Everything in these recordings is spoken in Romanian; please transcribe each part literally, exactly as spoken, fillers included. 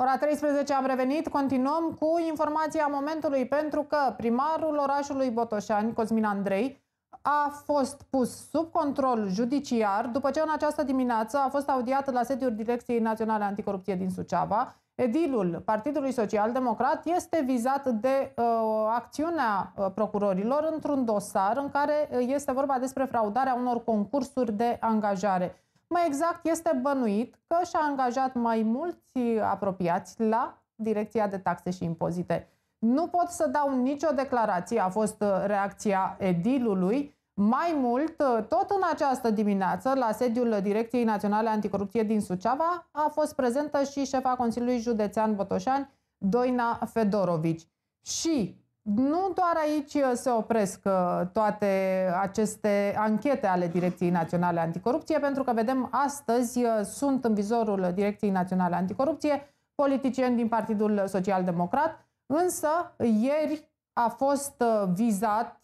Ora treisprezece am revenit, continuăm cu informația momentului, pentru că primarul orașului Botoșani, Cosmin Andrei, a fost pus sub control judiciar după ce în această dimineață a fost audiat la sediul Direcției Naționale Anticorupție din Suceava. Edilul Partidului Social Democrat este vizat de uh, acțiunea uh, procurorilor într-un dosar în care uh, este vorba despre fraudarea unor concursuri de angajare. Mai exact, este bănuit că și-a angajat mai mulți apropiați la Direcția de Taxe și Impozite. Nu pot să dau nicio declarație, a fost reacția edilului. Mai mult, tot în această dimineață, la sediul Direcției Naționale Anticorupție din Suceava, a fost prezentă și șefa Consiliului Județean Botoșani, Doina Fedorovici. Și nu doar aici se opresc toate aceste anchete ale Direcției Naționale Anticorupție, pentru că vedem astăzi sunt în vizorul Direcției Naționale Anticorupție politicieni din Partidul Social Democrat, însă ieri a fost vizat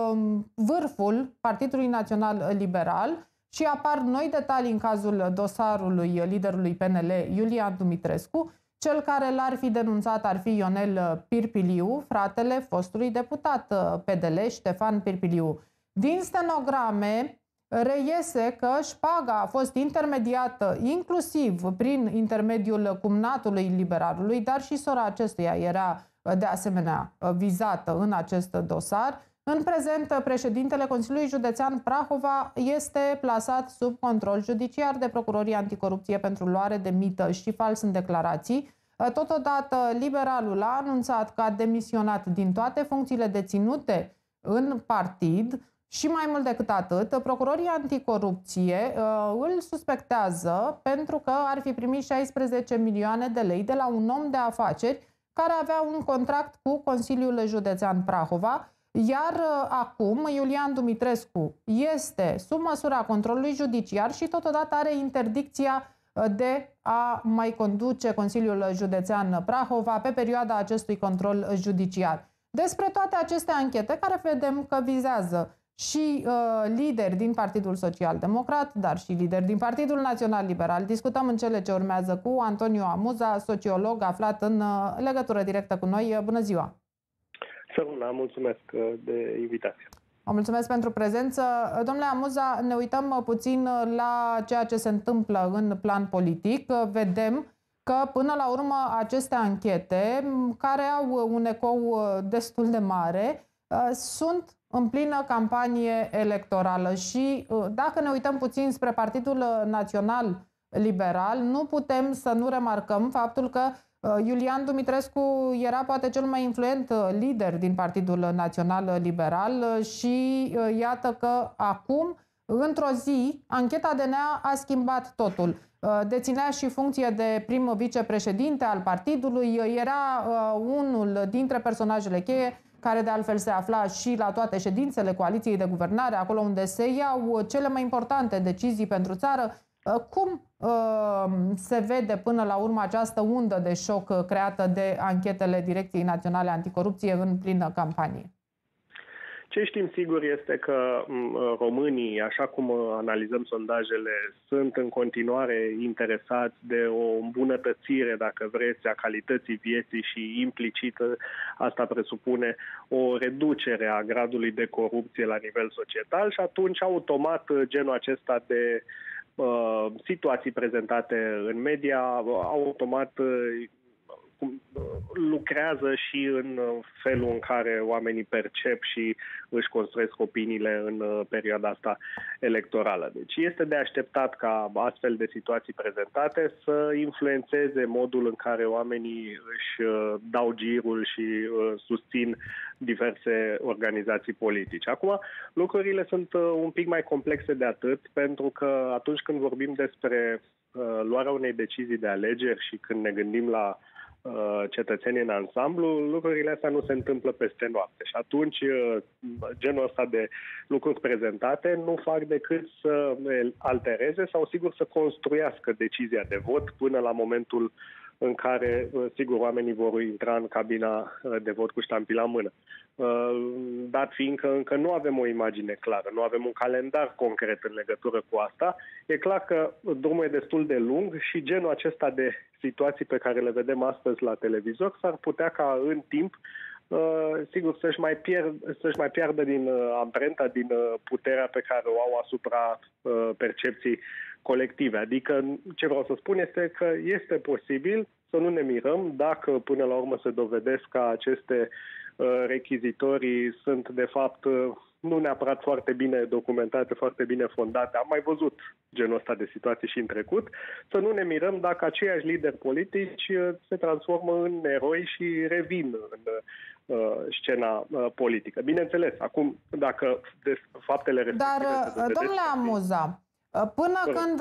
vârful Partidului Național Liberal și apar noi detalii în cazul dosarului liderului P N L, Iulian Dumitrescu. Cel care l-ar fi denunțat ar fi Ionel Pirpiliu, fratele fostului deputat P D L, Ștefan Pirpiliu. Din stenograme reiese că șpaga a fost intermediată inclusiv prin intermediul cumnatului liberalului, dar și sora acestuia era de asemenea vizată în acest dosar. În prezent, președintele Consiliului Județean Prahova este plasat sub control judiciar de procurorii anticorupție pentru luare de mită și fals în declarații. Totodată, liberalul a anunțat că a demisionat din toate funcțiile deținute în partid și mai mult decât atât, procurorii anticorupție îl suspectează pentru că ar fi primit șaisprezece milioane de lei de la un om de afaceri care avea un contract cu Consiliul Județean Prahova. Iar acum Iulian Dumitrescu este sub măsura controlului judiciar și totodată are interdicția de a mai conduce Consiliul Județean Prahova pe perioada acestui control judiciar. Despre toate aceste anchete, care vedem că vizează și uh, lideri din Partidul Social Democrat, dar și lideri din Partidul Național Liberal, discutăm în cele ce urmează cu Antonio Amuza, sociolog aflat în uh, legătură directă cu noi. Bună ziua! Săruna, mulțumesc de invitație. Vă mulțumesc pentru prezență. Domnule Amuza, ne uităm puțin la ceea ce se întâmplă în plan politic. Vedem că până la urmă aceste anchete, care au un ecou destul de mare, sunt în plină campanie electorală și dacă ne uităm puțin spre Partidul Național Liberal, nu putem să nu remarcăm faptul că Iulian Dumitrescu era poate cel mai influent lider din Partidul Național Liberal și iată că acum, într-o zi, ancheta D N A a schimbat totul. Deținea și funcție de prim vicepreședinte al partidului, era unul dintre personajele cheie, care de altfel se afla și la toate ședințele coaliției de guvernare, acolo unde se iau cele mai importante decizii pentru țară. Cum uh, se vede până la urmă această undă de șoc creată de anchetele Direcției Naționale Anticorupție în plină campanie? Ce știm sigur este că românii, așa cum analizăm sondajele, sunt în continuare interesați de o îmbunătățire, dacă vreți, a calității vieții și implicit asta presupune o reducere a gradului de corupție la nivel societal și atunci automat genul acesta de Uh, situații prezentate în media, automat uh, lucrează și în felul în care oamenii percep și își construiesc opiniile în perioada asta electorală. Deci este de așteptat ca astfel de situații prezentate să influențeze modul în care oamenii își dau girul și susțin diverse organizații politice. Acum, lucrurile sunt un pic mai complexe de atât, pentru că atunci când vorbim despre luarea unei decizii de alegeri și când ne gândim la cetățenii în ansamblu, lucrurile astea nu se întâmplă peste noapte. Și atunci genul ăsta de lucruri prezentate nu fac decât să altereze sau sigur să construiască decizia de vot până la momentul în care, sigur, oamenii vor intra în cabina de vot cu ștampii la mână. Dat fiindcă încă nu avem o imagine clară, nu avem un calendar concret în legătură cu asta, e clar că drumul e destul de lung și genul acesta de situații pe care le vedem astăzi la televizor s-ar putea ca în timp Uh, sigur, să-și mai, pierd, să-și mai piardă din uh, amprenta, din uh, puterea pe care o au asupra uh, percepției colective. Adică, ce vreau să spun este că este posibil să nu ne mirăm dacă până la urmă se dovedesc că aceste uh, rechizitorii sunt, de fapt, uh, nu neapărat foarte bine documentate, foarte bine fondate. Am mai văzut genul ăsta de situații și în trecut. Să nu ne mirăm dacă aceiași lideri politici uh, se transformă în eroi și revin în uh, scena uh, politică. Bineînțeles, acum, dacă faptele respective... Dar, domnule Amuza, până Corect. când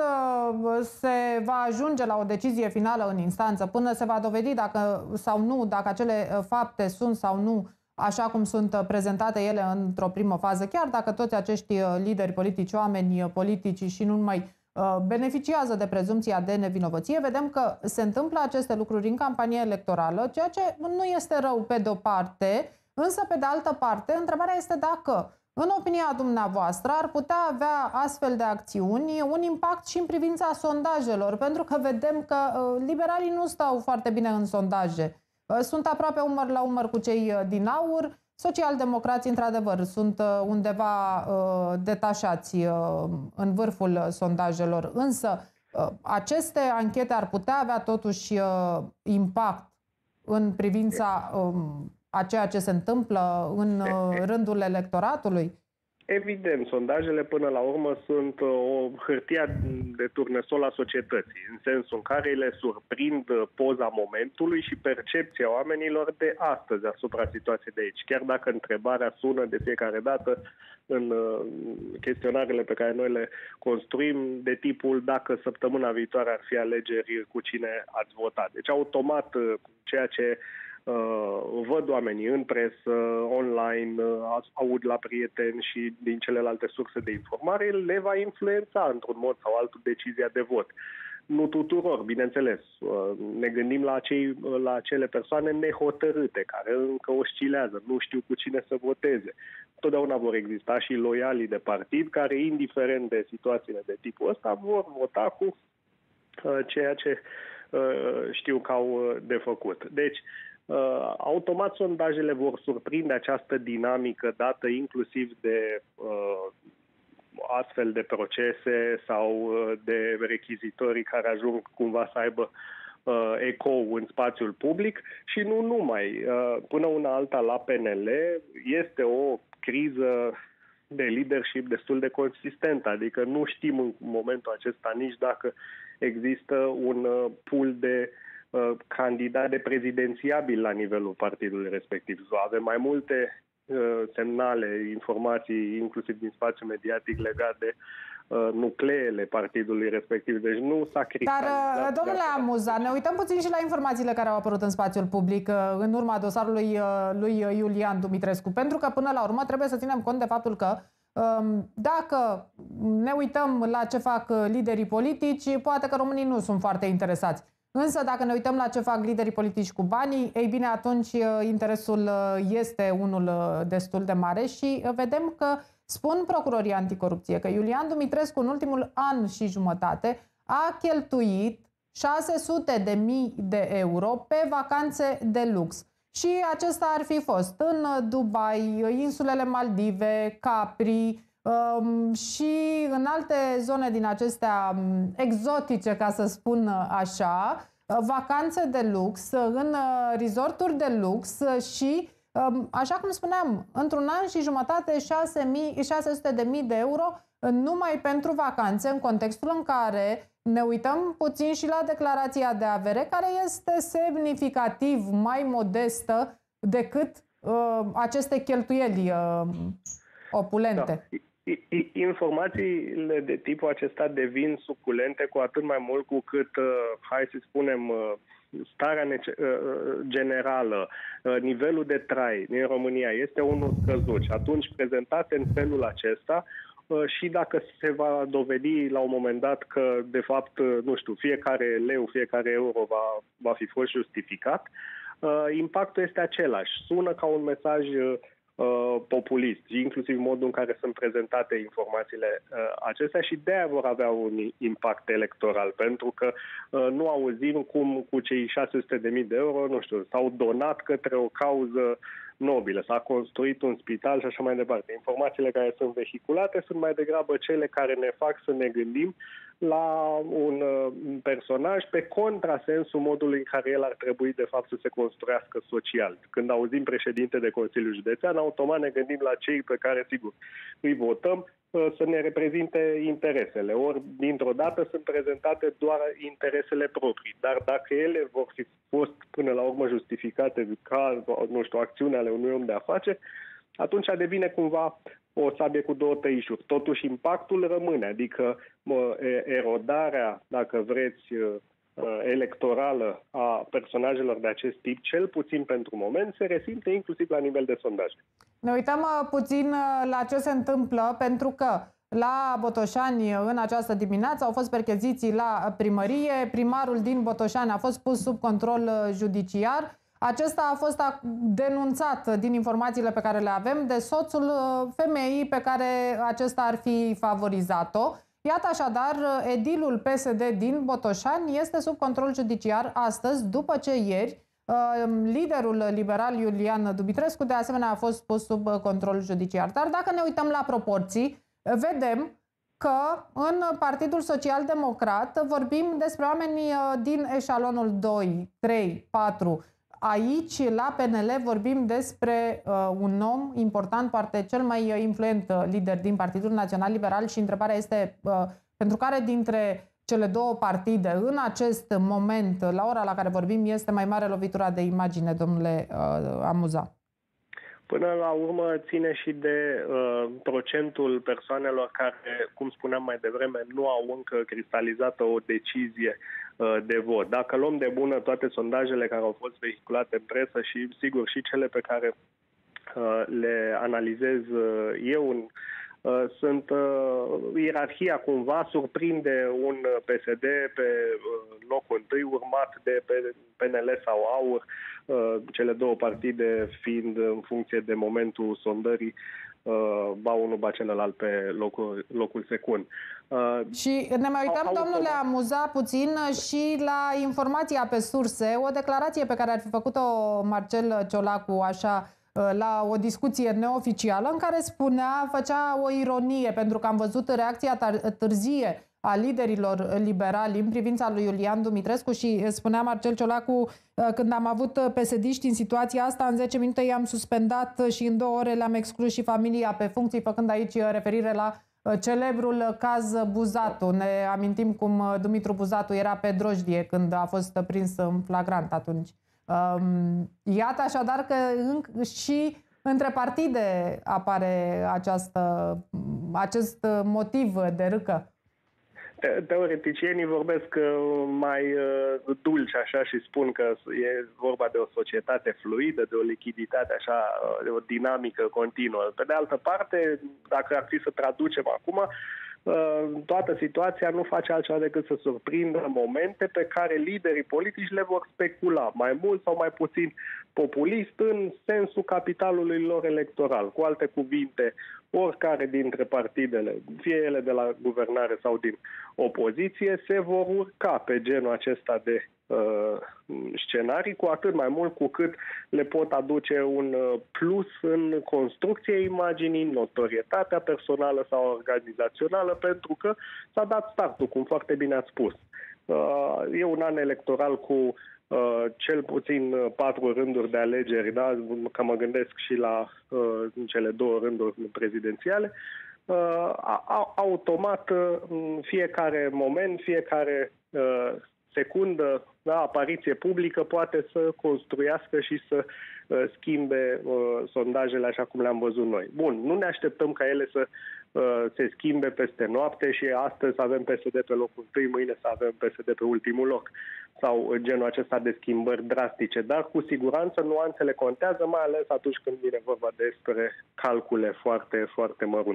se va ajunge la o decizie finală în instanță, până se va dovedi dacă sau nu, dacă acele fapte sunt sau nu așa cum sunt prezentate ele într-o primă fază, chiar dacă toți acești lideri politici, oameni politici și nu numai beneficiază de prezumția de nevinovăție, vedem că se întâmplă aceste lucruri în campanie electorală, ceea ce nu este rău pe de-o parte, însă pe de altă parte, întrebarea este dacă, în opinia dumneavoastră, ar putea avea astfel de acțiuni un impact și în privința sondajelor, pentru că vedem că liberalii nu stau foarte bine în sondaje. Sunt aproape umăr la umăr cu cei din aur. Socialdemocrații, într-adevăr, sunt undeva uh, detașați uh, în vârful sondajelor. Însă, uh, aceste anchete ar putea avea totuși uh, impact în privința uh, a ceea ce se întâmplă în uh, rândul electoratului? Evident, sondajele până la urmă sunt o hârtie de turnesol a societății, în sensul în care le surprind poza momentului și percepția oamenilor de astăzi asupra situației de aici. Chiar dacă întrebarea sună de fiecare dată în chestionarele pe care noi le construim de tipul dacă săptămâna viitoare ar fi alegeri, cu cine ați votat. Deci automat ceea ce Uh, văd oamenii în presă, online, uh, aud la prieteni și din celelalte surse de informare, le va influența într-un mod sau altul decizia de vot. Nu tuturor, bineînțeles. Uh, ne gândim la, acei, la acele persoane nehotărâte, care încă oscilează, nu știu cu cine să voteze. Totdeauna vor exista și loialii de partid, care, indiferent de situațiile de tipul ăsta, vor vota cu uh, ceea ce uh, știu că au de făcut. Deci, Uh, automat sondajele vor surprinde această dinamică dată inclusiv de uh, astfel de procese sau uh, de rechizitorii care ajung cumva să aibă uh, ecou în spațiul public și nu numai. Uh, până una alta la P N L este o criză de leadership destul de consistentă, adică nu știm în momentul acesta nici dacă există un uh, pool de candidat de prezidențiabil la nivelul partidului respectiv. Avem mai multe uh, semnale, informații, inclusiv din spațiul mediatic, legate de uh, nucleele partidului respectiv. Deci nu s-a cristalizat. Dar, domnule Amuza, ne uităm puțin și la informațiile care au apărut în spațiul public uh, în urma dosarului uh, lui Iulian Dumitrescu, pentru că până la urmă trebuie să ținem cont de faptul că um, dacă ne uităm la ce fac liderii politici, poate că românii nu sunt foarte interesați. Însă, dacă ne uităm la ce fac liderii politici cu banii, ei bine, atunci interesul este unul destul de mare și vedem că spun procurorii anticorupție că Iulian Dumitrescu în ultimul an și jumătate a cheltuit șase sute de mii de euro pe vacanțe de lux. Și acesta ar fi fost în Dubai, insulele Maldive, Capri um, și în alte zone din acestea exotice, ca să spun așa, vacanțe de lux, în resorturi de lux și, așa cum spuneam, într-un an și jumătate șase sute de mii de euro numai pentru vacanțe, în contextul în care ne uităm puțin și la declarația de avere, care este semnificativ mai modestă decât uh, aceste cheltuieli uh, opulente. Da. Informațiile de tipul acesta devin suculente cu atât mai mult cu cât, hai să spunem, starea generală, nivelul de trai din România este unul scăzut și atunci prezentate în felul acesta, și dacă se va dovedi la un moment dat că, de fapt, nu știu, fiecare leu, fiecare euro va, va fi fost justificat, impactul este același. Sună ca un mesaj populist, inclusiv modul în care sunt prezentate informațiile acestea și de-aia vor avea un impact electoral, pentru că nu auzim cum cu cei șase sute de mii de euro, nu știu, s-au donat către o cauză nobilă, s-a construit un spital și așa mai departe. Informațiile care sunt vehiculate sunt mai degrabă cele care ne fac să ne gândim la un personaj pe contrasensul modului în care el ar trebui de fapt să se construiască social. Când auzim președinte de Consiliul Județean, automat ne gândim la cei pe care, sigur, îi votăm să ne reprezinte interesele. Ori, dintr-o dată, sunt prezentate doar interesele proprii. Dar dacă ele vor fi fost până la urmă justificate ca, nu știu, acțiune ale unui om de afaceri, atunci devine cumva o sabie cu două tăișuri. Totuși, impactul rămâne, adică mă, erodarea, dacă vreți, electorală a personajelor de acest tip, cel puțin pentru moment, se resimte inclusiv la nivel de sondaj. Ne uităm puțin la ce se întâmplă, pentru că la Botoșani în această dimineață au fost percheziții la primărie, primarul din Botoșani a fost pus sub control judiciar. Acesta a fost denunțat, din informațiile pe care le avem, de soțul femeii pe care acesta ar fi favorizat-o. Iată așadar, edilul P S D din Botoșani este sub control judiciar astăzi, după ce ieri liderul liberal Iulian Dumitrescu de asemenea a fost pus sub control judiciar. Dar dacă ne uităm la proporții, vedem că în Partidul Social Democrat vorbim despre oameni din eșalonul doi, trei, patru. Aici, la P N L, vorbim despre uh, un om important, poate cel mai influent lider din Partidul Național Liberal și întrebarea este uh, pentru care dintre cele două partide, în acest moment, la ora la care vorbim, este mai mare lovitura de imagine, domnule uh, Amuza? Până la urmă ține și de uh, procentul persoanelor care, cum spuneam mai devreme, nu au încă cristalizat o decizie uh, de vot. Dacă luăm de bună toate sondajele care au fost vehiculate în presă și, sigur, și cele pe care uh, le analizez uh, eu în Uh, sunt uh, ierarhia cumva surprinde un P S D pe uh, locul întâi, urmat de P N L sau AUR, uh, cele două partide fiind în funcție de momentul sondării uh, ba unul, ba celălalt pe locul, locul secund. Uh, și ne mai uităm, domnule Amuza, puțin și la informația pe surse, o declarație pe care ar fi făcut-o Marcel Ciolacu, așa, la o discuție neoficială în care spunea, făcea o ironie, pentru că am văzut reacția târzie a liderilor liberali în privința lui Iulian Dumitrescu și spunea Marcel Ciolacu, când am avut P S D-ști în situația asta, în zece minute i-am suspendat și în două ore le-am exclus și familia pe funcții, făcând aici referire la celebrul caz Buzatu. Ne amintim cum Dumitru Buzatu era pe drojdie când a fost prins în flagrant atunci. Iată așadar că și între partide apare această, acest motiv de râcă. Teoreticienii vorbesc mai dulce așa și spun că e vorba de o societate fluidă, de o lichiditate așa, de o dinamică continuă. Pe de altă parte, dacă ar fi să traducem acum, toată situația nu face altceva decât să surprindă momente pe care liderii politici le vor specula, mai mult sau mai puțin populist, în sensul capitalului lor electoral. Cu alte cuvinte, oricare dintre partidele, fie ele de la guvernare sau din opoziție, se vor urca pe genul acesta de uh, scenarii, cu atât mai mult cu cât le pot aduce un plus în construcție imaginii, notorietatea personală sau organizațională, pentru că s-a dat startul, cum foarte bine ați spus. Uh, e un an electoral cu Uh, cel puțin uh, patru rânduri de alegeri, da? Că mă gândesc și la uh, cele două rânduri prezidențiale, uh, a, automat uh, fiecare moment, fiecare uh, secundă, da, apariție publică poate să construiască și să uh, schimbe uh, sondajele așa cum le-am văzut noi. Bun, nu ne așteptăm ca ele să uh, se schimbe peste noapte și astăzi să avem P S D pe locul întâi, mâine să avem P S D pe ultimul loc sau genul acesta de schimbări drastice, dar cu siguranță nuanțele contează, mai ales atunci când vine vorba despre calcule foarte, foarte mărunte.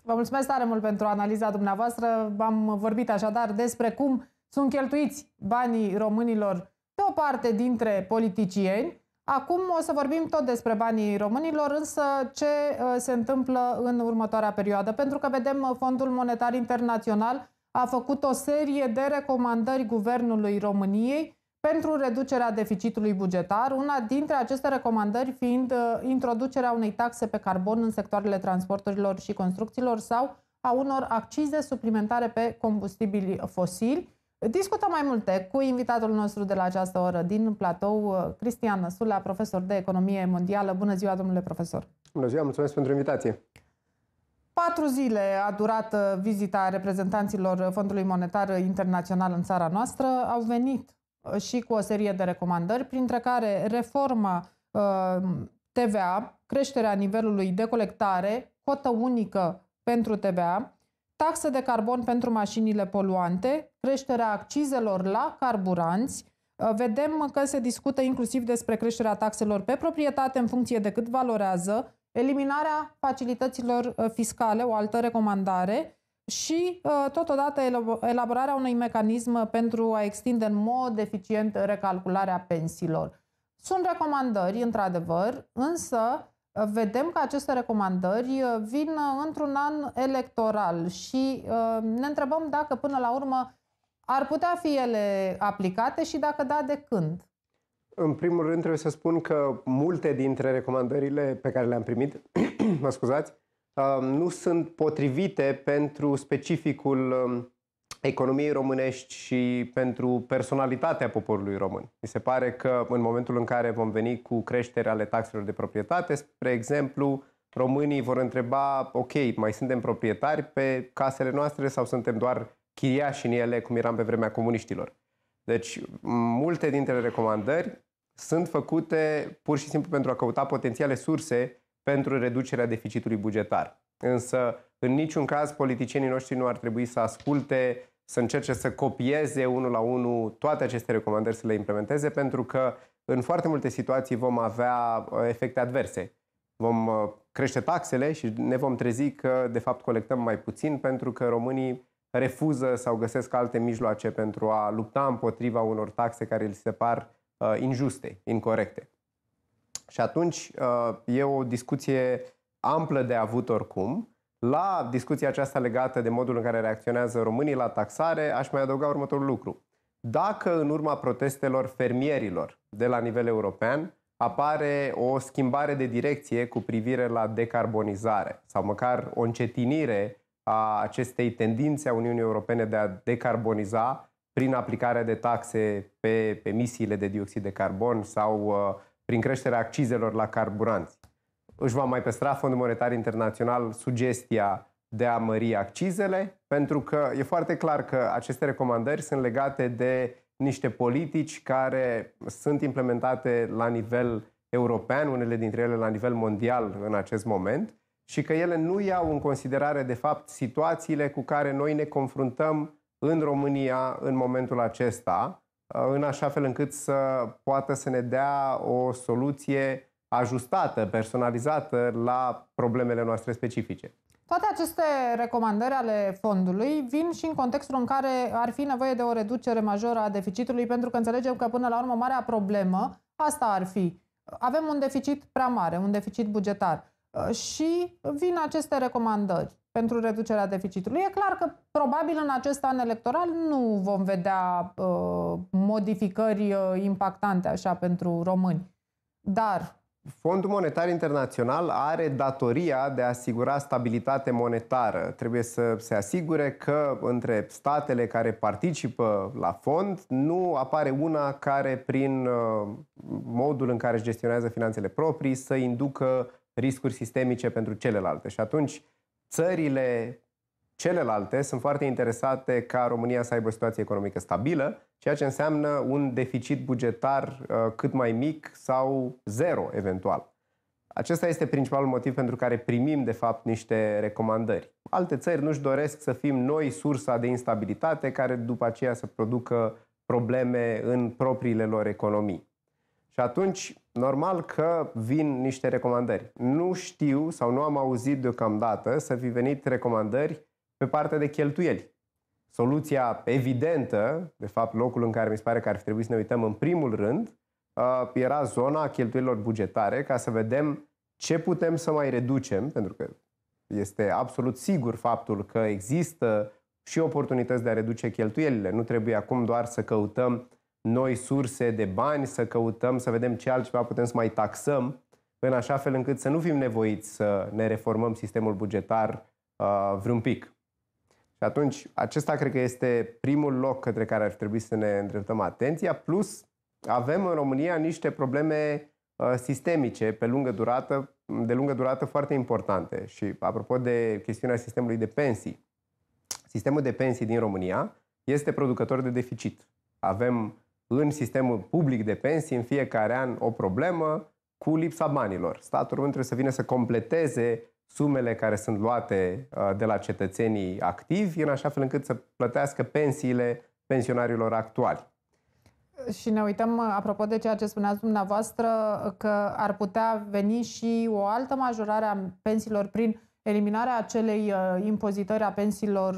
Vă mulțumesc tare mult pentru analiza dumneavoastră. Am vorbit așadar despre cum sunt cheltuiți banii românilor de o parte dintre politicieni. Acum o să vorbim tot despre banii românilor, însă ce se întâmplă în următoarea perioadă. Pentru că vedem Fondul Monetar Internațional a făcut o serie de recomandări Guvernului României pentru reducerea deficitului bugetar, una dintre aceste recomandări fiind introducerea unei taxe pe carbon în sectoarele transporturilor și construcțiilor sau a unor accize suplimentare pe combustibili fosili. Discutăm mai multe cu invitatul nostru de la această oră din platou, Cristian Năsulea, profesor de economie mondială. Bună ziua, domnule profesor! Bună ziua, mulțumesc pentru invitație! Patru zile a durat vizita reprezentanților Fondului Monetar Internațional în țara noastră. Au venit și cu o serie de recomandări, printre care reforma T V A, creșterea nivelului de colectare, cotă unică pentru T V A, taxe de carbon pentru mașinile poluante, creșterea accizelor la carburanți. Vedem că se discută inclusiv despre creșterea taxelor pe proprietate în funcție de cât valorează, eliminarea facilităților fiscale, o altă recomandare, și totodată elaborarea unui mecanism pentru a extinde în mod eficient recalcularea pensiilor. Sunt recomandări, într-adevăr, însă vedem că aceste recomandări vin într-un an electoral și ne întrebăm dacă până la urmă ar putea fi ele aplicate și dacă da, de când. În primul rând trebuie să spun că multe dintre recomandările pe care le-am primit, mă scuzați, nu sunt potrivite pentru specificul economiei românești și pentru personalitatea poporului român. Mi se pare că în momentul în care vom veni cu creșterea ale taxelor de proprietate, spre exemplu, românii vor întreba, ok, mai suntem proprietari pe casele noastre sau suntem doar chiriași în ele, cum eram pe vremea comuniștilor? Deci, multe dintre recomandări sunt făcute pur și simplu pentru a căuta potențiale surse pentru reducerea deficitului bugetar. Însă, în niciun caz, politicienii noștri nu ar trebui să asculte, să încerce să copieze unul la unul toate aceste recomandări, să le implementeze, pentru că în foarte multe situații vom avea efecte adverse. Vom crește taxele și ne vom trezi că, de fapt, colectăm mai puțin pentru că românii refuză sau găsesc alte mijloace pentru a lupta împotriva unor taxe care li se par uh, injuste, incorecte. Și atunci uh, e o discuție amplă de avut oricum. La discuția aceasta legată de modul în care reacționează românii la taxare, aș mai adăuga următorul lucru. Dacă în urma protestelor fermierilor de la nivel european apare o schimbare de direcție cu privire la decarbonizare sau măcar o încetinire a acestei tendințe a Uniunii Europene de a decarboniza prin aplicarea de taxe pe emisiile de dioxid de carbon sau uh, prin creșterea accizelor la carburanți, își va mai păstra Fondul Monetar Internațional sugestia de a mări accizele, pentru că e foarte clar că aceste recomandări sunt legate de niște politici care sunt implementate la nivel european, unele dintre ele la nivel mondial în acest moment, și că ele nu iau în considerare, de fapt, situațiile cu care noi ne confruntăm în România în momentul acesta, în așa fel încât să poată să ne dea o soluție ajustată, personalizată la problemele noastre specifice. Toate aceste recomandări ale fondului vin și în contextul în care ar fi nevoie de o reducere majoră a deficitului, pentru că înțelegem că până la urmă marea problemă asta ar fi. Avem un deficit prea mare, un deficit bugetar. Și vin aceste recomandări pentru reducerea deficitului. E clar că probabil în acest an electoral nu vom vedea uh, modificări uh, impactante așa pentru români. Dar Fondul Monetar Internațional are datoria de a asigura stabilitate monetară. Trebuie să se asigure că între statele care participă la fond nu apare una care, prin uh, modul în care își gestionează finanțele proprii, să inducă riscuri sistemice pentru celelalte. Și atunci țările celelalte sunt foarte interesate ca România să aibă o situație economică stabilă, ceea ce înseamnă un deficit bugetar uh, cât mai mic sau zero eventual. Acesta este principalul motiv pentru care primim de fapt niște recomandări. Alte țări nu-și doresc să fim noi sursa de instabilitate care după aceea să producă probleme în propriile lor economii. Și atunci normal că vin niște recomandări. Nu știu sau nu am auzit deocamdată să fi venit recomandări pe partea de cheltuieli. Soluția evidentă, de fapt locul în care mi se pare că ar fi trebuit să ne uităm în primul rând, era zona cheltuielilor bugetare, ca să vedem ce putem să mai reducem, pentru că este absolut sigur faptul că există și oportunități de a reduce cheltuielile. Nu trebuie acum doar să căutăm noi surse de bani, să căutăm să vedem ce altceva putem să mai taxăm, în așa fel încât să nu fim nevoiți să ne reformăm sistemul bugetar uh, vreun pic. Și atunci, acesta cred că este primul loc către care ar trebui să ne îndreptăm atenția, plus avem în România niște probleme uh, sistemice pe lungă durată, de lungă durată foarte importante. Și apropo de chestiunea sistemului de pensii, sistemul de pensii din România este producător de deficit. Avem în sistemul public de pensii în fiecare an o problemă cu lipsa banilor. Statul român trebuie să vină să completeze sumele care sunt luate de la cetățenii activi, în așa fel încât să plătească pensiile pensionarilor actuali. Și ne uităm, apropo de ceea ce spuneați dumneavoastră, că ar putea veni și o altă majorare a pensiilor prin eliminarea acelei impozitări a pensiilor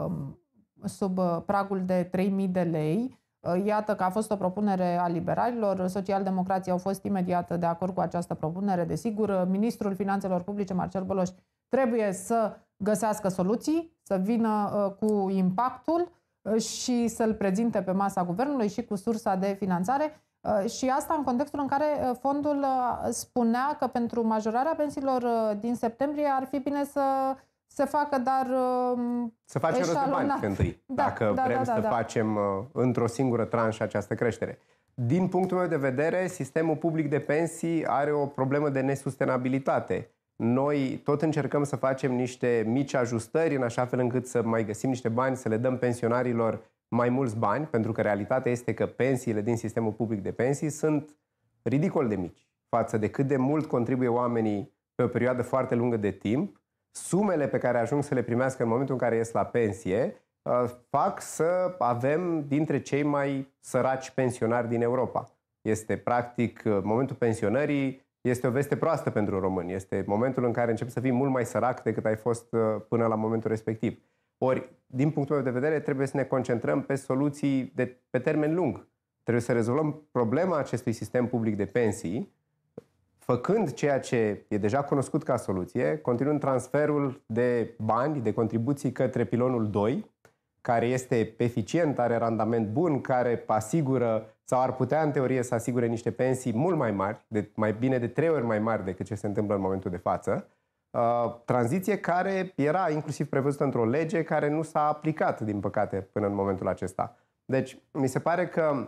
sub pragul de trei mii de lei. Iată că a fost o propunere a liberalilor, socialdemocrații au fost imediat de acord cu această propunere. Desigur, ministrul Finanțelor Publice, Marcel Boloș, trebuie să găsească soluții, să vină cu impactul și să-l prezinte pe masa guvernului și cu sursa de finanțare. Și asta în contextul în care fondul spunea că pentru majorarea pensiilor din septembrie ar fi bine să se facă, dar să facem rost de bani întâi, da, dacă da, vrem da, da, să da. facem într-o singură tranșă această creștere. Din punctul meu de vedere, sistemul public de pensii are o problemă de nesustenabilitate. Noi tot încercăm să facem niște mici ajustări în așa fel încât să mai găsim niște bani, să le dăm pensionarilor mai mulți bani, pentru că realitatea este că pensiile din sistemul public de pensii sunt ridicol de mici față de cât de mult contribuie oamenii pe o perioadă foarte lungă de timp. Sumele pe care ajung să le primească în momentul în care ies la pensie fac să avem dintre cei mai săraci pensionari din Europa. Este practic momentul pensionării, este o veste proastă pentru români. Este momentul în care începi să fii mult mai sărac decât ai fost până la momentul respectiv. Ori, din punctul meu de vedere, trebuie să ne concentrăm pe soluții de, pe termen lung. Trebuie să rezolvăm problema acestui sistem public de pensii, făcând ceea ce e deja cunoscut ca soluție, continuând transferul de bani, de contribuții către pilonul doi, care este eficient, are randament bun, care asigură sau ar putea în teorie să asigure niște pensii mult mai mari, de mai bine de trei ori mai mari decât ce se întâmplă în momentul de față. Uh, tranziție care era inclusiv prevăzută într-o lege care nu s-a aplicat, din păcate, până în momentul acesta. Deci, mi se pare că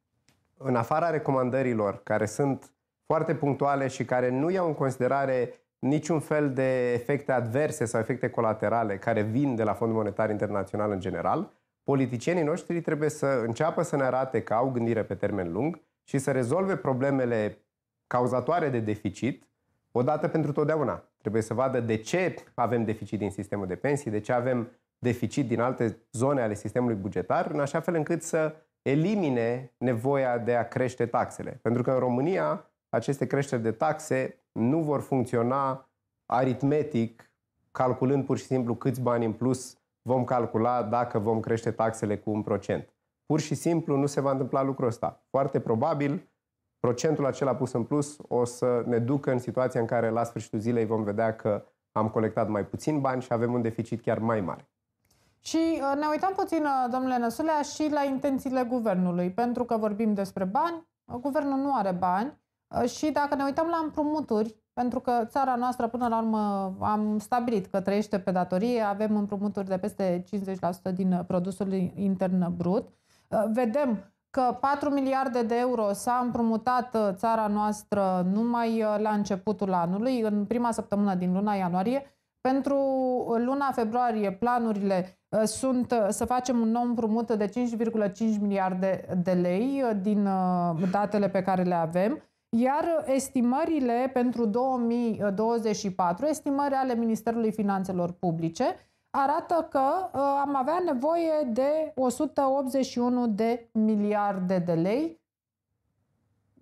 în afara recomandărilor care sunt foarte punctuale și care nu iau în considerare niciun fel de efecte adverse sau efecte colaterale care vin de la Fondul Monetar Internațional în general, politicienii noștri trebuie să înceapă să ne arate că au gândire pe termen lung și să rezolve problemele cauzatoare de deficit odată pentru totdeauna. Trebuie să vadă de ce avem deficit din sistemul de pensii, de ce avem deficit din alte zone ale sistemului bugetar, în așa fel încât să elimine nevoia de a crește taxele. Pentru că în România aceste creșteri de taxe nu vor funcționa aritmetic, calculând pur și simplu câți bani în plus vom calcula dacă vom crește taxele cu un procent. Pur și simplu nu se va întâmpla lucrul ăsta. Foarte probabil, procentul acela pus în plus o să ne ducă în situația în care la sfârșitul zilei vom vedea că am colectat mai puțin bani și avem un deficit chiar mai mare. Și ne uităm puțin, domnule Năsulea, și la intențiile guvernului, pentru că vorbim despre bani, guvernul nu are bani și dacă ne uităm la împrumuturi, pentru că țara noastră până la urmă am stabilit că trăiește pe datorie, avem împrumuturi de peste cincizeci la sută din produsul intern brut, vedem că patru miliarde de euro s-a împrumutat țara noastră numai la începutul anului, în prima săptămână din luna ianuarie. Pentru luna februarie planurile sunt să facem un nou împrumut de cinci virgulă cinci miliarde de lei din datele pe care le avem, iar estimările pentru două mii douăzeci și patru, estimări ale Ministerului Finanțelor Publice, arată că am avea nevoie de o sută optzeci și unu de miliarde de lei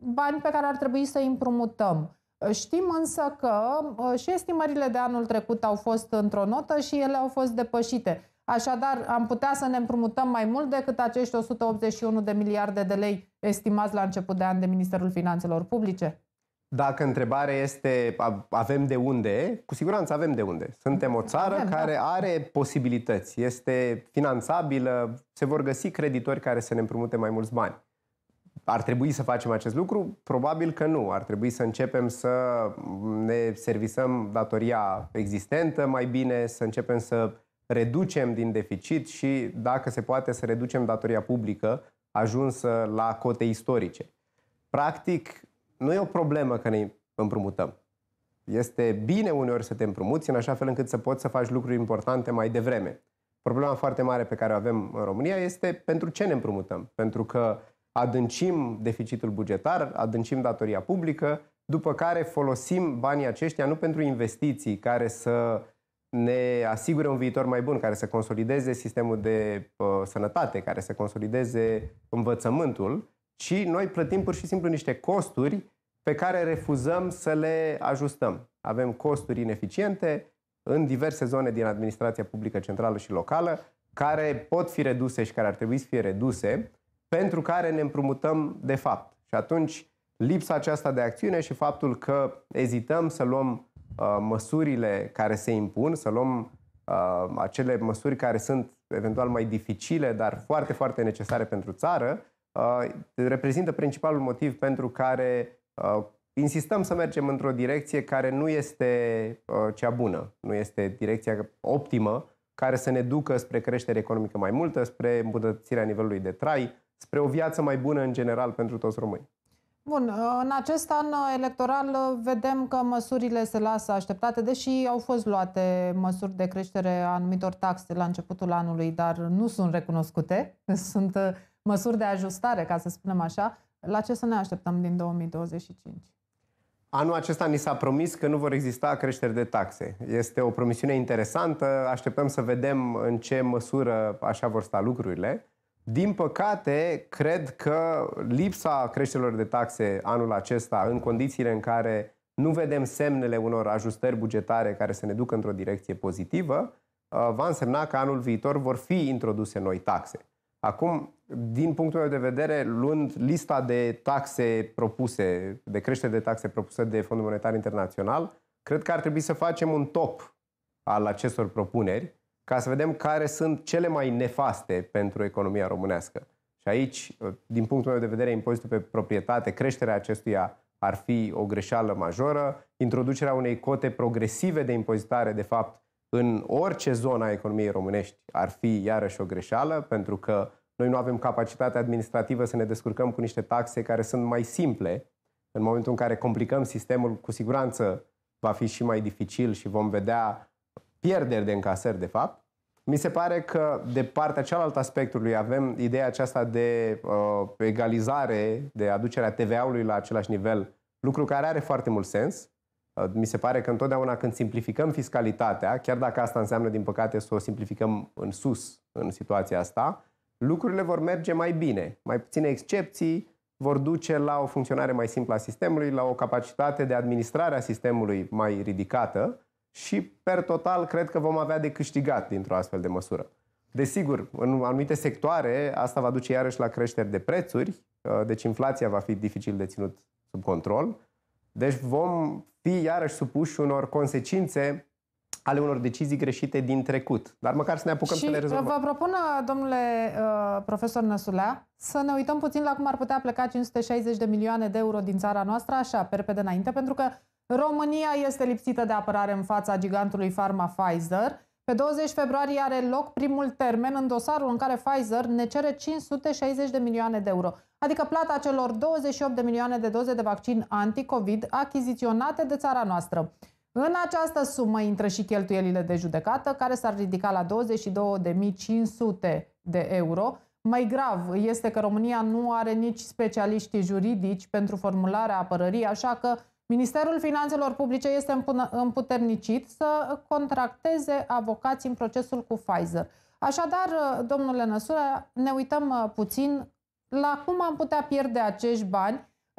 bani pe care ar trebui să îi împrumutăm. Știm însă că și estimările de anul trecut au fost într-o notă și ele au fost depășite. Așadar, am putea să ne împrumutăm mai mult decât acești o sută optzeci și unu de miliarde de lei estimați la început de an de Ministerul Finanțelor Publice? Dacă întrebarea este avem de unde, cu siguranță avem de unde. Suntem o țară avem, care da. are posibilități, este finanțabilă, se vor găsi creditori care să ne împrumute mai mulți bani. Ar trebui să facem acest lucru? Probabil că nu. Ar trebui să începem să ne servisăm datoria existentă mai bine, să începem să reducem din deficit și, dacă se poate, să reducem datoria publică ajunsă la cote istorice. Practic, nu e o problemă că ne împrumutăm. Este bine uneori să te împrumuți în așa fel încât să poți să faci lucruri importante mai devreme. Problema foarte mare pe care o avem în România este pentru ce ne împrumutăm. Pentru că adâncim deficitul bugetar, adâncim datoria publică, după care folosim banii aceștia nu pentru investiții care să ne asigure un viitor mai bun, care să consolideze sistemul de uh, sănătate, care să consolideze învățământul, ci noi plătim pur și simplu niște costuri pe care refuzăm să le ajustăm. Avem costuri ineficiente în diverse zone din administrația publică centrală și locală, care pot fi reduse și care ar trebui să fie reduse, pentru care ne împrumutăm de fapt. Și atunci lipsa aceasta de acțiune și faptul că ezităm să luăm uh, măsurile care se impun, să luăm uh, acele măsuri care sunt eventual mai dificile, dar foarte, foarte necesare pentru țară, uh, reprezintă principalul motiv pentru care uh, insistăm să mergem într-o direcție care nu este uh, cea bună, nu este direcția optimă, care să ne ducă spre creștere economică mai multă, spre îmbunătățirea nivelului de trai, spre o viață mai bună în general pentru toți românii. Bun, în acest an electoral vedem că măsurile se lasă așteptate, deși au fost luate măsuri de creștere a anumitor taxe la începutul anului, dar nu sunt recunoscute. Sunt măsuri de ajustare, ca să spunem așa. La ce să ne așteptăm din două mii douăzeci și cinci? Anul acesta ni s-a promis că nu vor exista creșteri de taxe. Este o promisiune interesantă, așteptăm să vedem în ce măsură așa vor sta lucrurile. Din păcate, cred că lipsa creșterilor de taxe anul acesta, în condițiile în care nu vedem semnele unor ajustări bugetare care să ne ducă într-o direcție pozitivă, va însemna că anul viitor vor fi introduse noi taxe. Acum, din punctul meu de vedere, luând lista de taxe propuse, de creștere de taxe propuse de Fondul Monetar Internațional, cred că ar trebui să facem un top al acestor propuneri, ca să vedem care sunt cele mai nefaste pentru economia românească. Și aici, din punctul meu de vedere, impozitul pe proprietate, creșterea acestuia ar fi o greșeală majoră. Introducerea unei cote progresive de impozitare, de fapt, în orice zonă a economiei românești ar fi iarăși o greșeală, pentru că noi nu avem capacitatea administrativă să ne descurcăm cu niște taxe care sunt mai simple. În momentul în care complicăm sistemul, cu siguranță va fi și mai dificil și vom vedea pierderi de încasări, de fapt. Mi se pare că de partea cealaltă a spectrului avem ideea aceasta de uh, egalizare, de aducerea T V A-ului la același nivel, lucru care are foarte mult sens. Uh, mi se pare că întotdeauna când simplificăm fiscalitatea, chiar dacă asta înseamnă, din păcate, să o simplificăm în sus în situația asta, lucrurile vor merge mai bine. Mai puține excepții vor duce la o funcționare mai simplă a sistemului, la o capacitate de administrare a sistemului mai ridicată, și, per total, cred că vom avea de câștigat dintr-o astfel de măsură. Desigur, în anumite sectoare, asta va duce iarăși la creșteri de prețuri, deci inflația va fi dificil de ținut sub control. Deci vom fi iarăși supuși unor consecințe ale unor decizii greșite din trecut. Dar măcar să ne apucăm și să le rezolvăm. Vă propun, domnule uh, profesor Năsulea, să ne uităm puțin la cum ar putea pleca cinci sute șaizeci de milioane de euro din țara noastră, așa, pe repede înainte, pentru că România este lipsită de apărare în fața gigantului Pharma Pfizer. Pe douăzeci februarie are loc primul termen în dosarul în care Pfizer ne cere cinci sute șaizeci de milioane de euro, adică plata celor douăzeci și opt de milioane de doze de vaccin anti-Covid achiziționate de țara noastră. În această sumă intră și cheltuielile de judecată, care s-ar ridica la douăzeci și două de mii cinci sute de euro. Mai grav este că România nu are nici specialiști juridici pentru formularea apărării, așa că Ministerul Finanțelor Publice este împuternicit să contracteze avocați în procesul cu Pfizer. Așadar, domnule Năsulea, ne uităm puțin la cum am putea pierde acești bani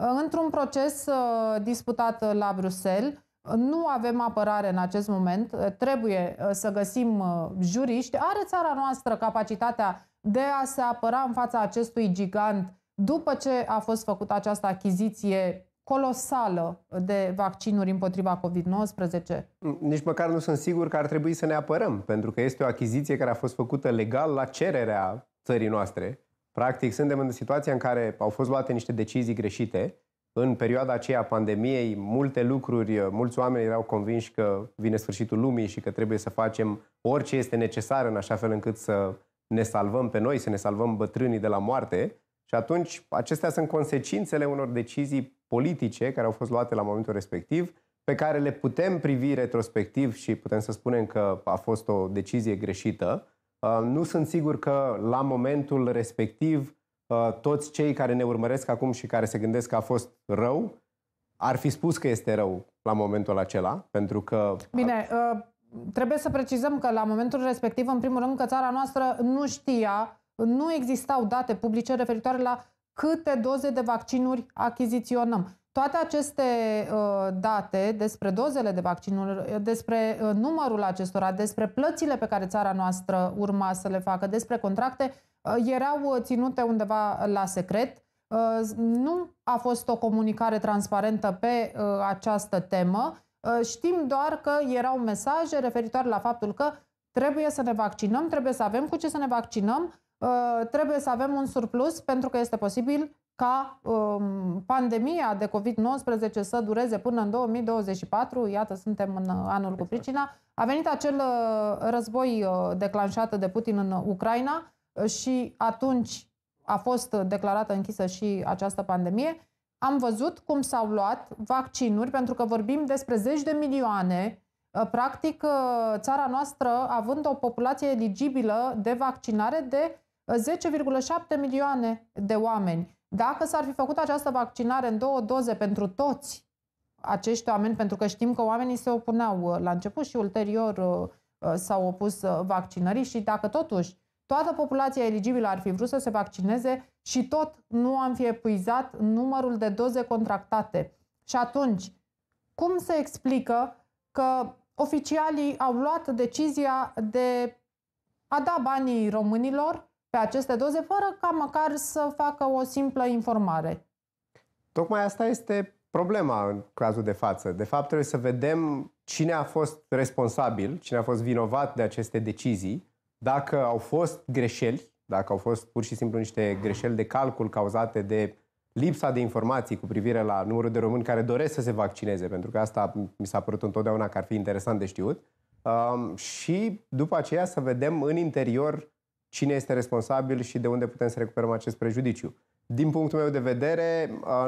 într-un proces disputat la Bruxelles. Nu avem apărare în acest moment, trebuie să găsim juriști. Are țara noastră capacitatea de a se apăra în fața acestui gigant după ce a fost făcută această achiziție colosală de vaccinuri împotriva COVID nouăsprezece? Nici măcar nu sunt sigur că ar trebui să ne apărăm, pentru că este o achiziție care a fost făcută legal la cererea țării noastre. Practic, suntem în situația în care au fost luate niște decizii greșite. În perioada aceea a pandemiei, multe lucruri, mulți oameni erau convinși că vine sfârșitul lumii și că trebuie să facem orice este necesar în așa fel încât să ne salvăm pe noi, să ne salvăm bătrânii de la moarte. Și atunci, acestea sunt consecințele unor decizii politice care au fost luate la momentul respectiv, pe care le putem privi retrospectiv și putem să spunem că a fost o decizie greșită. Nu sunt sigur că la momentul respectiv toți cei care ne urmăresc acum și care se gândesc că a fost rău, ar fi spus că este rău la momentul acela, pentru că... Bine, trebuie să precizăm că la momentul respectiv, în primul rând, că țara noastră nu știa, nu existau date publice referitoare la câte doze de vaccinuri achiziționăm. Toate aceste uh, date despre dozele de vaccinuri, despre uh, numărul acestora, despre plățile pe care țara noastră urma să le facă, despre contracte, uh, erau ținute undeva la secret. Uh, nu a fost o comunicare transparentă pe uh, această temă. Uh, știm doar că erau mesaje referitoare la faptul că trebuie să ne vaccinăm, trebuie să avem cu ce să ne vaccinăm, uh, trebuie să avem un surplus pentru că este posibil ca um, pandemia de COVID nouăsprezece să dureze până în două mii douăzeci și patru, iată, suntem în anul cu pricina. A venit acel uh, război uh, declanșat de Putin în Ucraina uh, și atunci a fost declarată închisă și această pandemie. Am văzut cum s-au luat vaccinuri, pentru că vorbim despre zeci de milioane. Uh, practic, uh, țara noastră, având o populație eligibilă de vaccinare de zece virgulă șapte milioane de oameni. Dacă s-ar fi făcut această vaccinare în două doze pentru toți acești oameni, pentru că știm că oamenii se opuneau la început și ulterior s-au opus vaccinării, și dacă totuși toată populația eligibilă ar fi vrut să se vaccineze și tot nu am fi epuizat numărul de doze contractate. Și atunci, cum se explică că oficialii au luat decizia de a da banii românilor pe aceste doze, fără ca măcar să facă o simplă informare? Tocmai asta este problema în cazul de față. De fapt, trebuie să vedem cine a fost responsabil, cine a fost vinovat de aceste decizii, dacă au fost greșeli, dacă au fost pur și simplu niște greșeli de calcul cauzate de lipsa de informații cu privire la numărul de români care doresc să se vaccineze, pentru că asta mi s-a părut întotdeauna că ar fi interesant de știut. Um, și după aceea să vedem în interior cine este responsabil și de unde putem să recuperăm acest prejudiciu. Din punctul meu de vedere,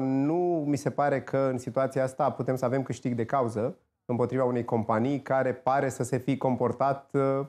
nu mi se pare că în situația asta putem să avem câștig de cauză împotriva unei companii care pare să se fi comportat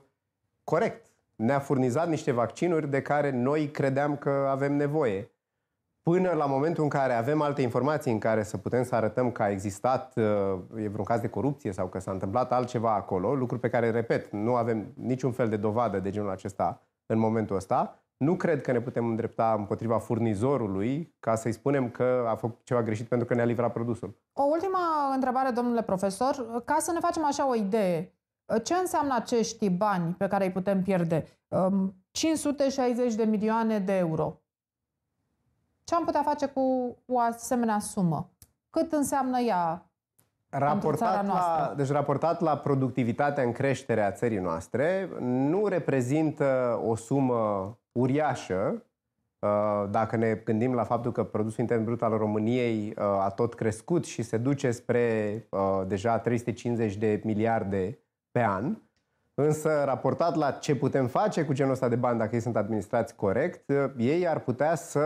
corect. Ne-a furnizat niște vaccinuri de care noi credeam că avem nevoie. Până la momentul în care avem alte informații în care să putem să arătăm că a existat e vreun caz de corupție sau că s-a întâmplat altceva acolo, lucruri pe care, repet, nu avem niciun fel de dovadă de genul acesta în momentul ăsta, nu cred că ne putem îndrepta împotriva furnizorului ca să-i spunem că a făcut ceva greșit pentru că ne-a livrat produsul. O ultimă întrebare, domnule profesor, ca să ne facem așa o idee. Ce înseamnă acești bani pe care îi putem pierde? cinci sute șaizeci de milioane de euro. Ce am putea face cu o asemenea sumă? Cât înseamnă ea pentru țara noastră? La, deci raportat la productivitatea în creștere a țării noastre, nu reprezintă o sumă uriașă, dacă ne gândim la faptul că produsul intern brut al României a tot crescut și se duce spre deja trei sute cincizeci de miliarde pe an. Însă, raportat la ce putem face cu genul ăsta de bani dacă ei sunt administrați corect, ei ar putea să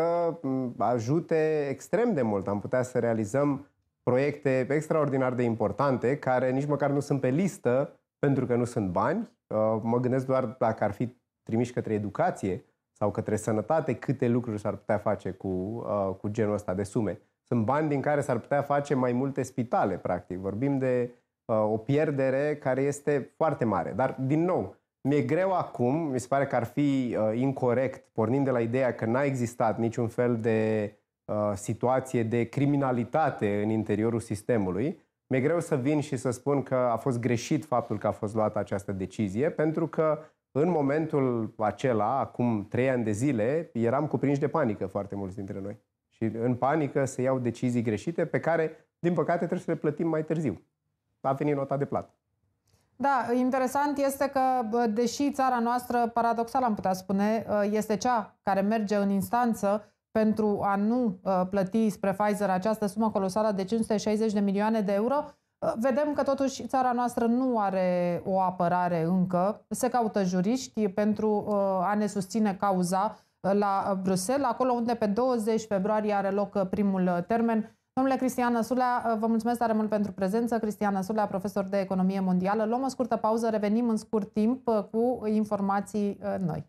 ajute extrem de mult. Am putea să realizăm proiecte extraordinar de importante care nici măcar nu sunt pe listă pentru că nu sunt bani. Mă gândesc doar dacă ar fi trimiși către educație sau către sănătate, câte lucruri s-ar putea face cu, cu genul ăsta de sume. Sunt bani din care s-ar putea face mai multe spitale, practic. Vorbim de o pierdere care este foarte mare. Dar, din nou, mi-e greu acum, mi se pare că ar fi uh, incorect, pornind de la ideea că n-a existat niciun fel de uh, situație de criminalitate în interiorul sistemului, mi-e greu să vin și să spun că a fost greșit faptul că a fost luată această decizie, pentru că în momentul acela, acum trei ani de zile, eram cuprinși de panică foarte mulți dintre noi. Și în panică se iau decizii greșite pe care, din păcate, trebuie să le plătim mai târziu. A venit nota de plată. Da, interesant este că, deși țara noastră, paradoxal am putea spune, este cea care merge în instanță pentru a nu plăti spre Pfizer această sumă colosală de cinci sute șaizeci de milioane de euro, vedem că totuși țara noastră nu are o apărare încă. Se caută juriști pentru a ne susține cauza la Bruxelles, acolo unde pe douăzeci februarie are loc primul termen. Domnule Cristian Năsulea, vă mulțumesc tare mult pentru prezență. Cristian Năsulea, profesor de economie mondială. Luăm o scurtă pauză, revenim în scurt timp cu informații noi.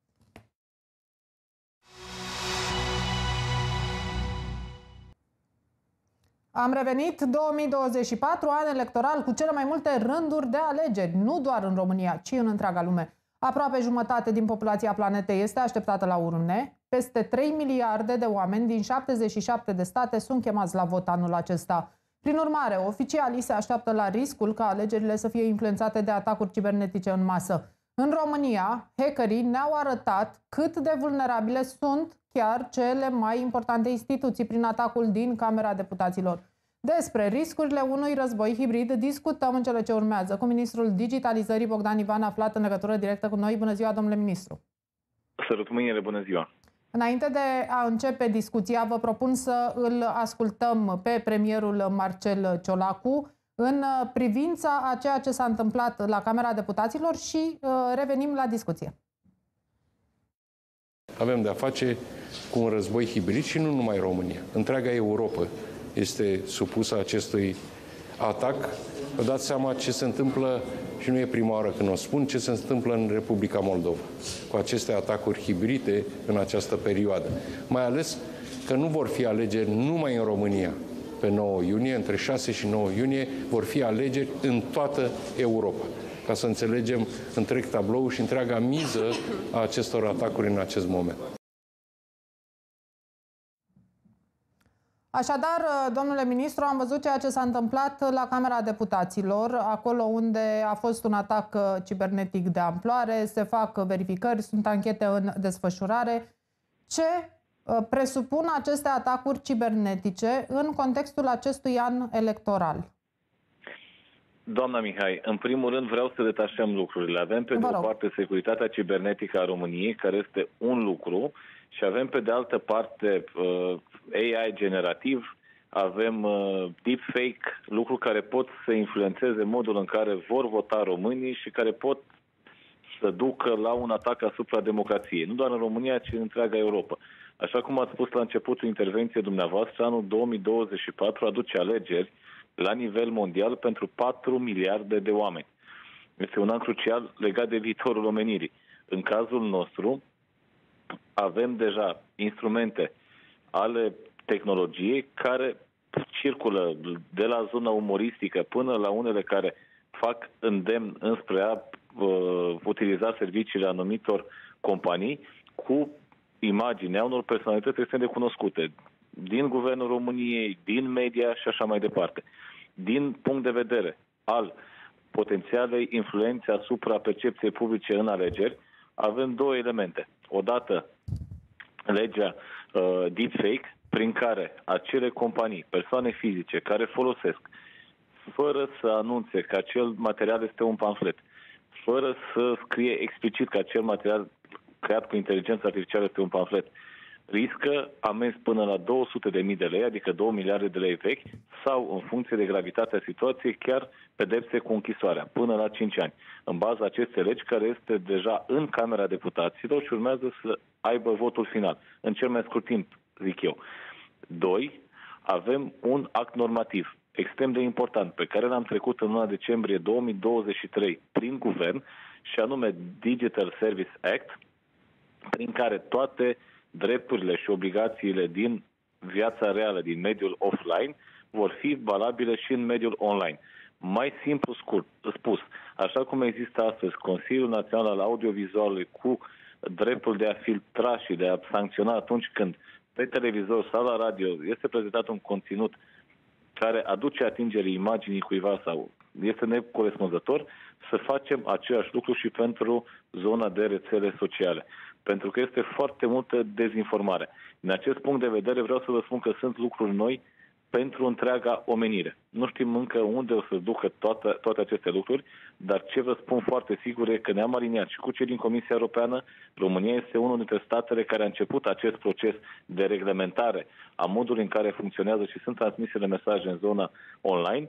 Am revenit, două mii douăzeci și patru, an electoral cu cele mai multe rânduri de alegeri, nu doar în România, ci în întreaga lume. Aproape jumătate din populația planetei este așteptată la urne. Peste trei miliarde de oameni din șaptezeci și șapte de state sunt chemați la vot anul acesta. Prin urmare, oficialii se așteaptă la riscul ca alegerile să fie influențate de atacuri cibernetice în masă. În România, hackerii ne-au arătat cât de vulnerabile sunt chiar cele mai importante instituții prin atacul din Camera Deputaților. Despre riscurile unui război hibrid discutăm în cele ce urmează cu ministrul digitalizării Bogdan Ivan, aflat în legătură directă cu noi. Bună ziua, domnule ministru! Sărut mâinile, bună ziua! Înainte de a începe discuția, vă propun să îl ascultăm pe premierul Marcel Ciolacu în privința a ceea ce s-a întâmplat la Camera Deputaților și uh, revenim la discuție. Avem de-a face cu un război hibrid și nu numai România. Întreaga Europa este supusă acestui atac. Vă dați seama ce se întâmplă, și nu e prima oară când o spun, ce se întâmplă în Republica Moldova cu aceste atacuri hibride în această perioadă. Mai ales că nu vor fi alegeri numai în România pe nouă iunie, între șase și nouă iunie vor fi alegeri în toată Europa, ca să înțelegem întreg tablou și întreaga miză a acestor atacuri în acest moment. Așadar, domnule ministru, am văzut ceea ce s-a întâmplat la Camera Deputaților, acolo unde a fost un atac cibernetic de amploare, se fac verificări, sunt anchete în desfășurare. Ce presupun aceste atacuri cibernetice în contextul acestui an electoral? Doamna Mihai, în primul rând vreau să detașăm lucrurile. Avem pe de o parte securitatea cibernetică a României, care este un lucru, și avem pe de altă parte A I generativ, avem deepfake, lucruri care pot să influențeze modul în care vor vota românii și care pot să ducă la un atac asupra democrației. Nu doar în România, ci în întreaga Europa. Așa cum ați spus la începutul intervenției dumneavoastră, anul două mii douăzeci și patru aduce alegeri la nivel mondial pentru patru miliarde de oameni. Este un an crucial legat de viitorul omenirii. În cazul nostru, avem deja instrumente ale tehnologiei care circulă de la zona umoristică până la unele care fac îndemn înspre a uh, utiliza serviciile anumitor companii cu imaginea unor personalități extrem de cunoscute din Guvernul României, din media și așa mai departe. Din punct de vedere al potențialei influențe asupra percepției publice în alegeri, avem două elemente. Odată, legea uh, deepfake, prin care acele companii, persoane fizice, care folosesc, fără să anunțe că acel material este un pamflet, fără să scrie explicit că acel material creat cu inteligență artificială este un pamflet, riscă amenzi până la două sute de mii de lei, adică două miliarde de lei vechi, sau, în funcție de gravitatea situației, chiar pedepse cu închisoarea, până la cinci ani, în baza acestei legi, care este deja în Camera Deputaților și urmează să aibă votul final, în cel mai scurt timp, zic eu. Doi, avem un act normativ extrem de important, pe care l-am trecut în luna decembrie două mii douăzeci și trei prin guvern, și anume Digital Service Act, prin care toate drepturile și obligațiile din viața reală, din mediul offline, vor fi valabile și în mediul online. Mai simplu scurt, spus, așa cum există astăzi Consiliul Național al Audiovizualului cu dreptul de a filtra și de a sancționa atunci când pe televizor sau la radio este prezentat un conținut care aduce atingere imaginii cuiva sau este necorespunzător, să facem același lucru și pentru zona de rețele sociale. Pentru că este foarte multă dezinformare. Din acest punct de vedere vreau să vă spun că sunt lucruri noi pentru întreaga omenire. Nu știm încă unde o să ducă toate, toate aceste lucruri, dar ce vă spun foarte sigur e că ne-am aliniat și cu cei din Comisia Europeană. România este unul dintre statele care a început acest proces de reglementare a modului în care funcționează și sunt transmisele mesaje în zona online.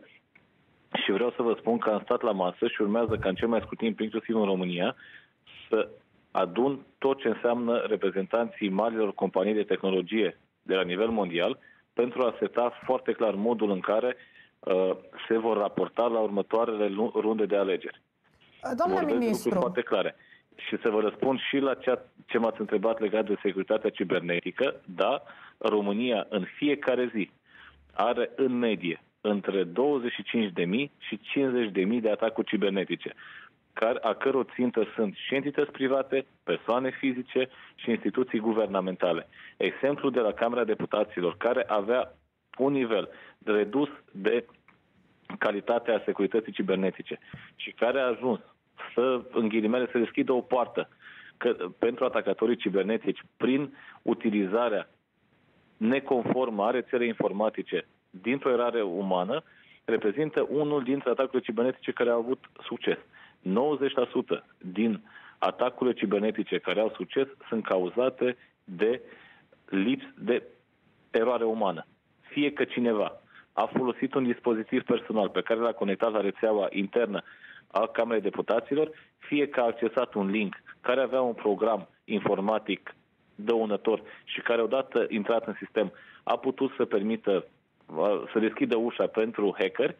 Și vreau să vă spun că am stat la masă și urmează ca în cel mai scurt timp, inclusiv în România, să adun tot ce înseamnă reprezentanții marilor companii de tehnologie de la nivel mondial pentru a seta foarte clar modul în care uh, se vor raporta la următoarele runde de alegeri. Domnule ministru, foarte clare. Și să vă răspund și la ceea ce m-ați întrebat legat de securitatea cibernetică. Da, România în fiecare zi are în medie între douăzeci și cinci de mii și cincizeci de mii de atacuri cibernetice, care, a căror țintă sunt și entități private, persoane fizice și instituții guvernamentale. Exemplu de la Camera Deputaților, care avea un nivel redus de calitate a securității cibernetice și care a ajuns să, în ghilimele, să deschidă o poartă că, pentru atacatorii cibernetici prin utilizarea neconformă a rețelei informatice dintr-o erare umană, reprezintă unul dintre atacurile cibernetice care au avut succes. nouăzeci la sută din atacurile cibernetice care au succes sunt cauzate de lips de eroare umană. Fie că cineva a folosit un dispozitiv personal pe care l-a conectat la rețeaua internă a Camerei Deputaților, fie că a accesat un link care avea un program informatic dăunător și care odată intrat în sistem a putut să permită să deschidă ușa pentru hackeri,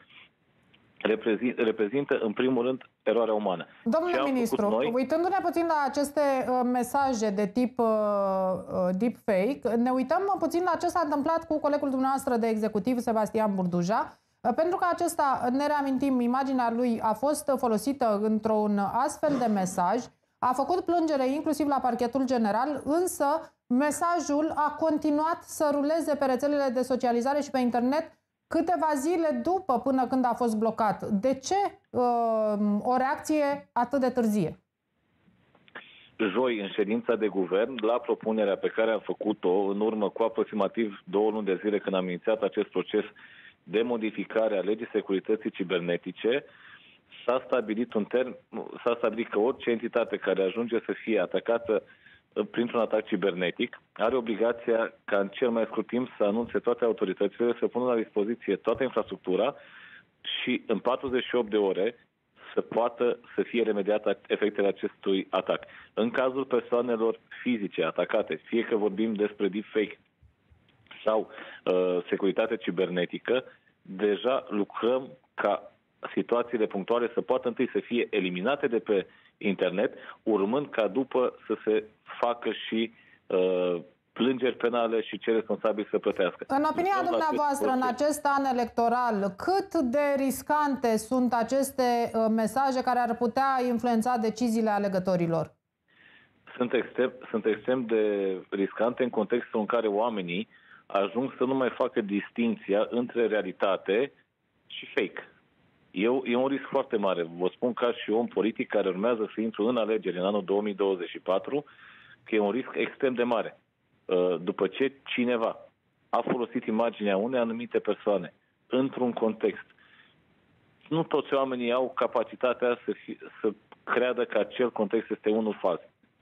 reprezintă în primul rând eroarea umană. Domnule ministru, noi... uitându-ne puțin la aceste uh, mesaje de tip uh, uh, deepfake, ne uităm puțin la ce s-a întâmplat cu colegul dumneavoastră de executiv, Sebastian Burduja, uh, pentru că acesta, ne reamintim, imaginea lui a fost folosită într-un astfel de mesaj, a făcut plângere inclusiv la parchetul general, însă mesajul a continuat să ruleze pe rețelele de socializare și pe internet câteva zile după, până când a fost blocat. De ce uh, o reacție atât de târzie? Joi, în ședința de guvern, la propunerea pe care am făcut-o în urmă cu aproximativ două luni de zile când am inițiat acest proces de modificare a legii securității cibernetice, s-a stabilit un term, s-a stabilit că orice entitate care ajunge să fie atacată printr-un atac cibernetic are obligația ca în cel mai scurt timp să anunțe toate autoritățile, să pună la dispoziție toată infrastructura și în patruzeci și opt de ore să poată să fie remediate efectele acestui atac. În cazul persoanelor fizice atacate, fie că vorbim despre deepfake sau uh, securitate cibernetică, deja lucrăm ca situațiile punctuale să poată întâi să fie eliminate de pe internet, urmând ca după să se facă și uh, plângeri penale și cei responsabili să plătească. În opinia Lucrăm dumneavoastră, în acest an electoral, cât de riscante sunt aceste uh, mesaje care ar putea influența deciziile alegătorilor? Sunt extrem, sunt extrem de riscante în contextul în care oamenii ajung să nu mai facă distinția între realitate și fake. E, e un risc foarte mare. Vă spun ca și om politic care urmează să intru în alegeri în anul două mii douăzeci și patru, că e un risc extrem de mare. După ce cineva a folosit imaginea unei anumite persoane într-un context, nu toți oamenii au capacitatea să, fi, să creadă că acel context este unul fals.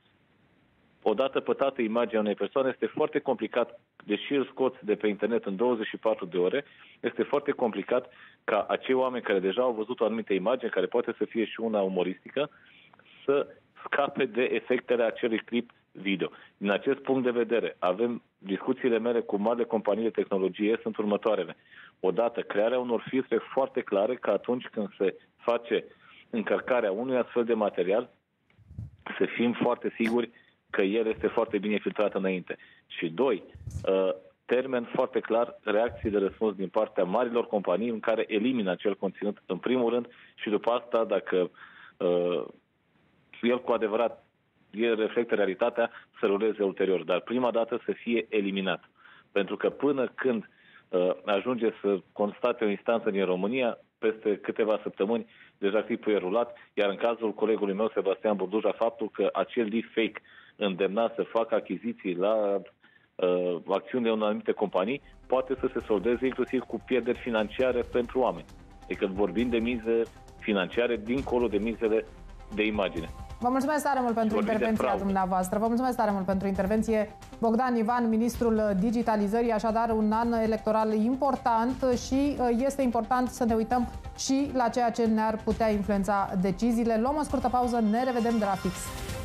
Odată pătată imaginea unei persoane, este foarte complicat, deși îl scoți de pe internet în douăzeci și patru de ore, este foarte complicat ca acei oameni care deja au văzut o anumită imagine, care poate să fie și una umoristică, să scape de efectele acelui clip video. Din acest punct de vedere, avem discuțiile mele cu marile companii de tehnologie, sunt următoarele. Odată, crearea unor filtre foarte clare, că atunci când se face încărcarea unui astfel de material, să fim foarte siguri că el este foarte bine filtrat înainte. Și doi, termen foarte clar, reacții de răspuns din partea marilor companii în care elimină acel conținut în primul rând și după asta, dacă uh, el cu adevărat el reflectă realitatea, să ruleze ulterior. Dar prima dată să fie eliminat. Pentru că până când uh, ajunge să constate o instanță din România, peste câteva săptămâni deja fi rulat, iar în cazul colegului meu, Sebastian Burduja, faptul că acel deepfake îndemna să facă achiziții la uh, acțiunile unor anumite companii, poate să se soldeze inclusiv cu pierderi financiare pentru oameni. Adică vorbim de mize financiare dincolo de mizele de imagine. Vă mulțumesc tare mult pentru intervenția dumneavoastră. Vă mulțumesc tare mult pentru intervenție. Bogdan Ivan, ministrul digitalizării, așadar un an electoral important și este important să ne uităm și la ceea ce ne-ar putea influența deciziile. Luăm o scurtă pauză, ne revedem de la fix.